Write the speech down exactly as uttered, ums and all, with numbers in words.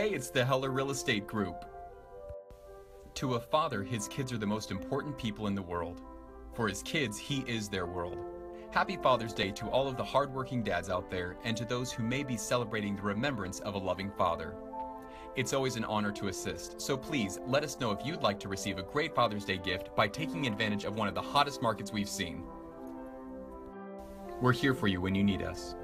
Hey, it's the Keller Real Estate Group. To a father, his kids are the most important people in the world. For his kids, he is their world. Happy Father's Day to all of the hardworking dads out there and to those who may be celebrating the remembrance of a loving father. It's always an honor to assist, so please let us know if you'd like to receive a great Father's Day gift by taking advantage of one of the hottest markets we've seen. We're here for you when you need us.